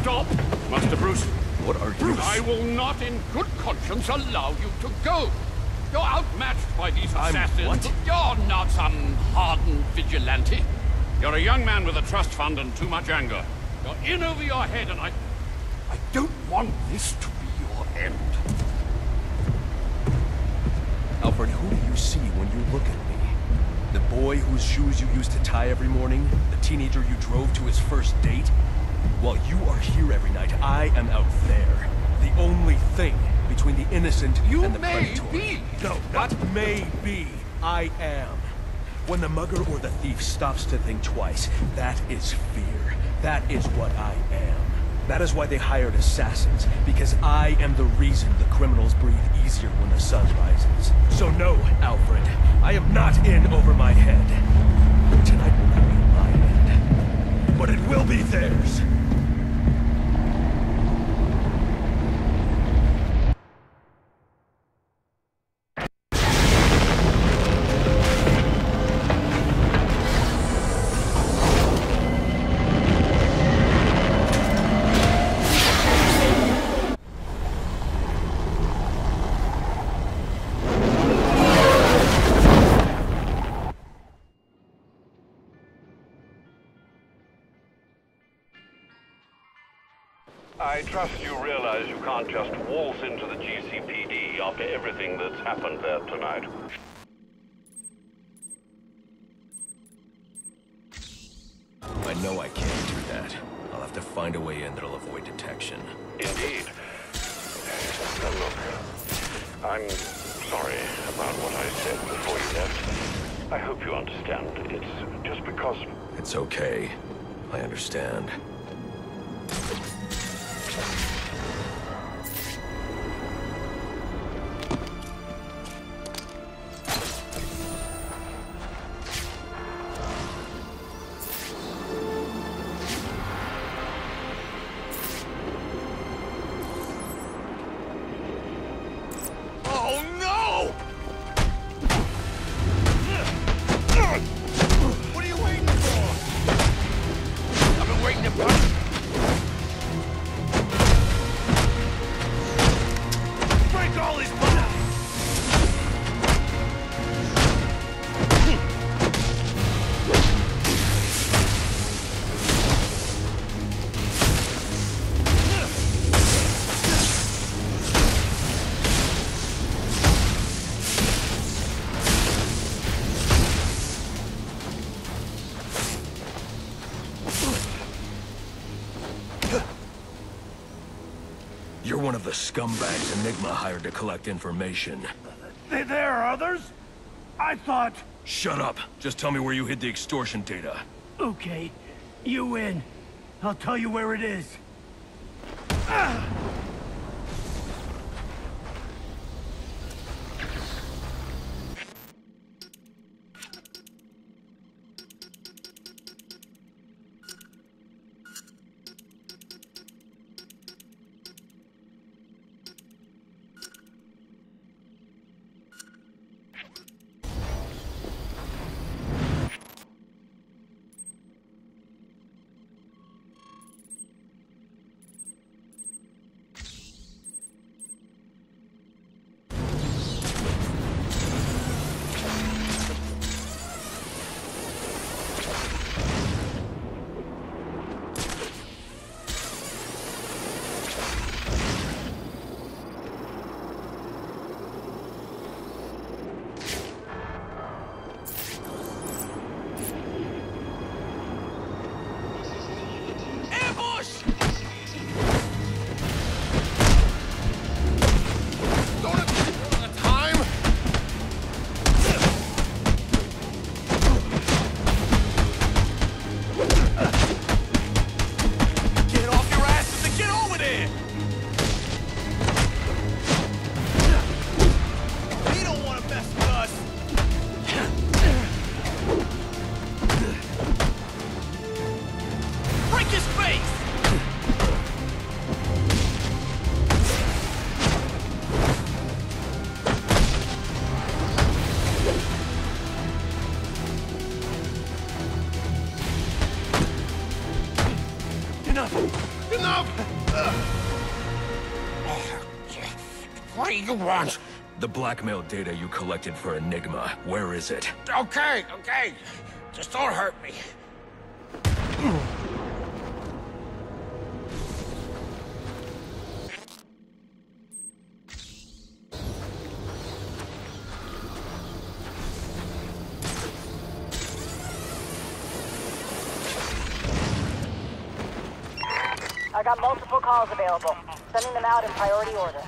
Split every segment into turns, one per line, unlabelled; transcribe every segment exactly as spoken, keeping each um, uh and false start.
stop!
Master Bruce, what are you...
I will not in good conscience allow you to go. You're outmatched by these assassins.
I'm what?
You're not some hardened vigilante. You're a young man with a trust fund and too much anger. You're in over your head, and I... I don't want this to be your end.
Alfred, who do you see when you look at me? The boy whose shoes you used to tie every morning? The teenager you drove to his first date? While you are here every night, I am out there. The only thing between the innocent
you
and the
may
predatory.
Be.
No, not may be. I am. When the mugger or the thief stops to think twice, that is fear. That is what I am. That is why they hired assassins, because I am the reason the criminals breathe easier when the sun rises. So no, Alfred, I am not in over my head. Tonight will not be my end, but it will be theirs.
I trust you realize you can't just waltz into the G C P D after everything that's happened there tonight.
I know I can't do that. I'll have to find a way in that'll avoid detection.
Indeed. Now look, I'm sorry about what I said before you left. I hope you understand. It's just because...
It's okay. I understand. You're one of the scumbags Enigma hired to collect information.
There, there are others? I thought...
Shut up! Just tell me where you hid the extortion data.
Okay, you win. I'll tell you where it is. Ah!
you want?
The blackmail data you collected for Enigma. Where is it?
Okay, okay. Just don't hurt me.
I got multiple calls available. Sending them out in priority order.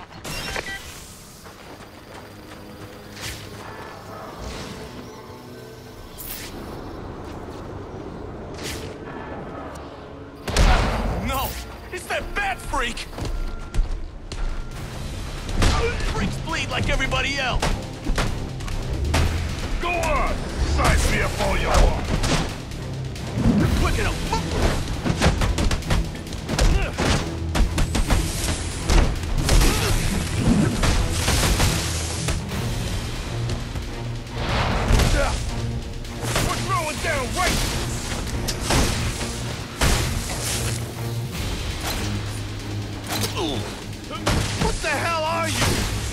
No! It's that bat freak! Freaks bleed like everybody else!
Go on! Size me up all you want!
Quick enough!
Down right!
What the hell are you?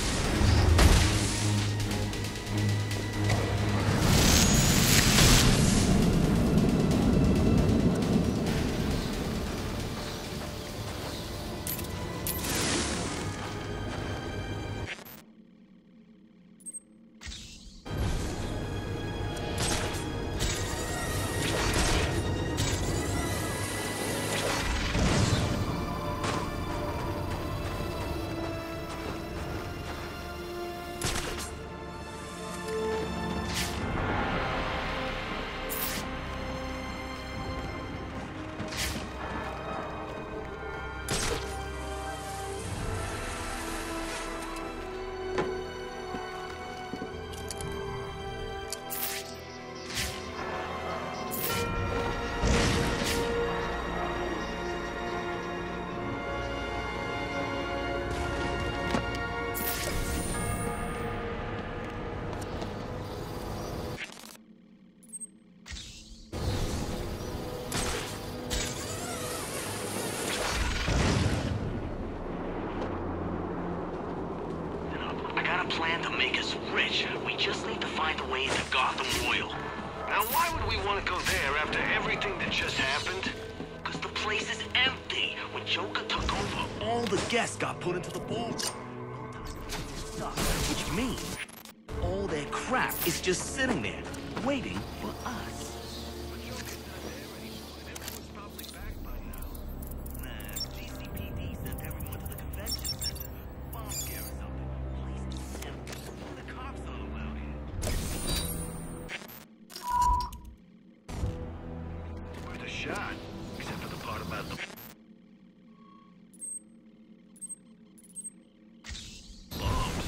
Plan to make us rich. We just need to find a way into Gotham Oil. Now, why would we want to go there after everything that just happened? Because the place is empty. When Joker took over, all the guests got put into the ballroom. Which means all their crap is just sitting there, waiting for us.
Shot, except for the part about the bombs.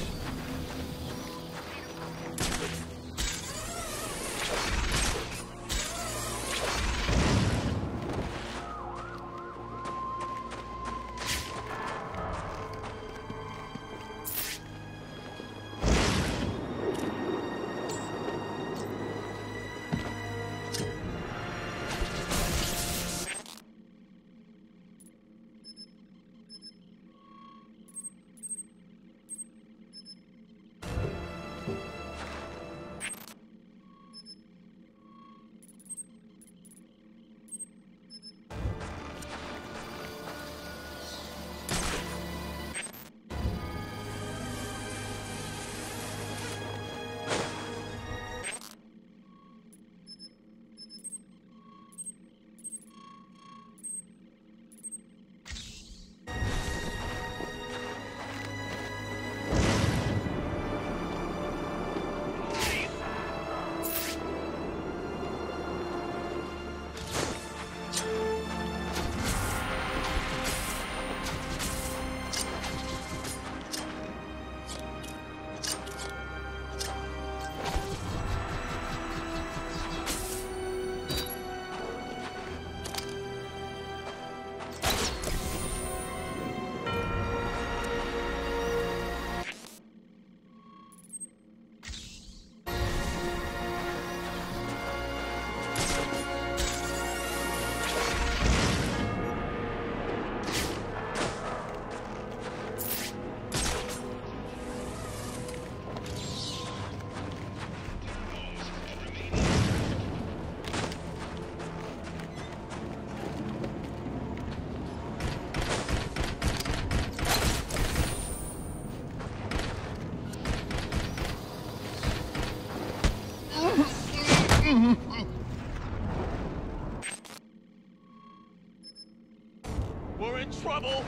We're in trouble!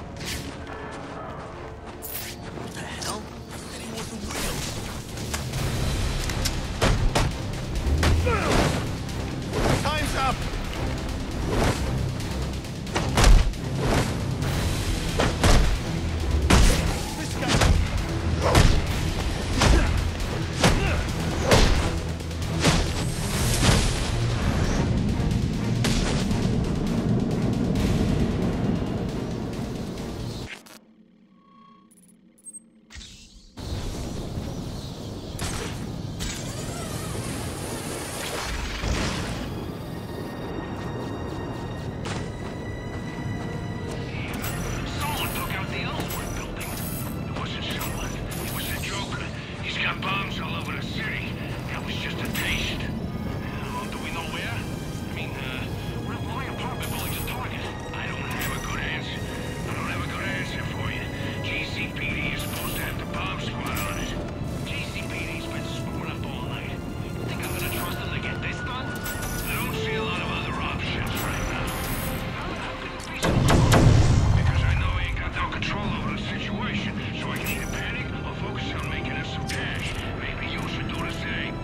What the hell? Anyone with the wheels?
Time's up! This guy...
Someone took out the Ellsworth building. It wasn't someone. It was the Joker. He's got bombs all over the city. That was just a taste. Uh, do we know where? I mean, uh, what if my apartment building's a target? I don't have a good answer. I don't have a good answer for you. G C P D is supposed to have the bomb squad on it. G C P D's been screwing up all night. You think I'm gonna trust them to get this done? I don't see a lot of other options right now. Because I know I ain't got no control over the situation, so I can either panic or focus on making us some cash. Maybe you should do the same.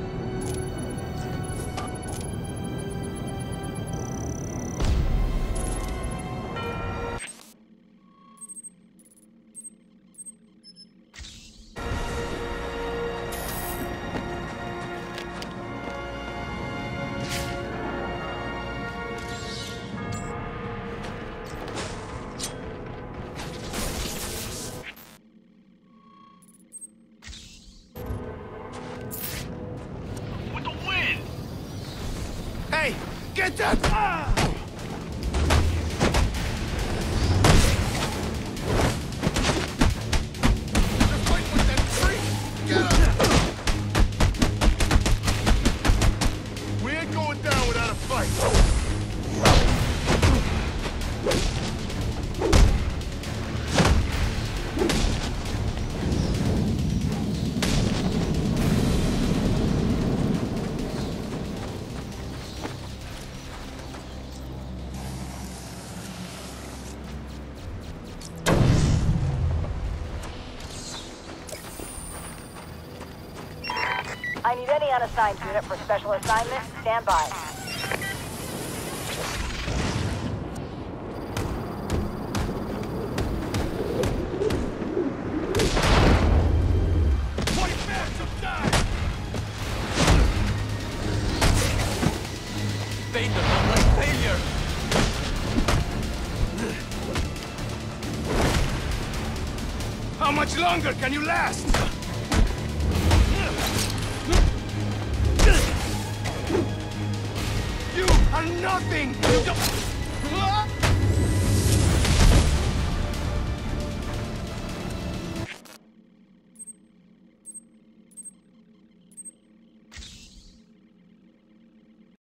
With the wind!
Hey! Get that! Ah! Just fight with that tree! Get him! We ain't going down without a fight!
I need any unassigned unit for special assignment. Stand by.
They do not like failure.
How much longer can you last? You are nothing! You don't...